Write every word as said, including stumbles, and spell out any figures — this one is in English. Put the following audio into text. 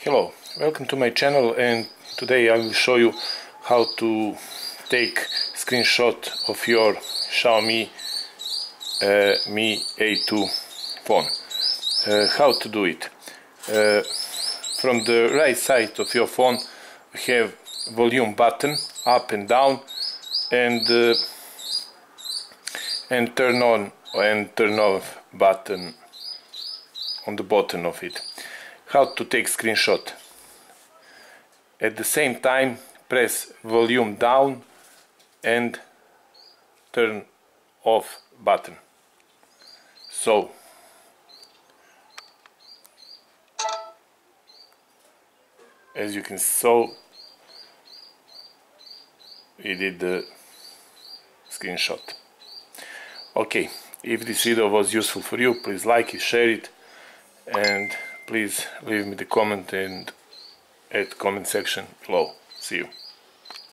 Hello, welcome to my channel, and today I will show you how to take screenshot of your Xiaomi uh, Mi A two phone. Uh, how to do it? Uh, from the right side of your phone we have volume button up and down, and uh, and turn on and turn off button on the bottom of it. How to take screenshot? At the same time press volume down and turn off button. So as you can see, we did the screenshot. Okay, if this video was useful for you, please like it, share it, and please leave me the comment and at comment section below. See you.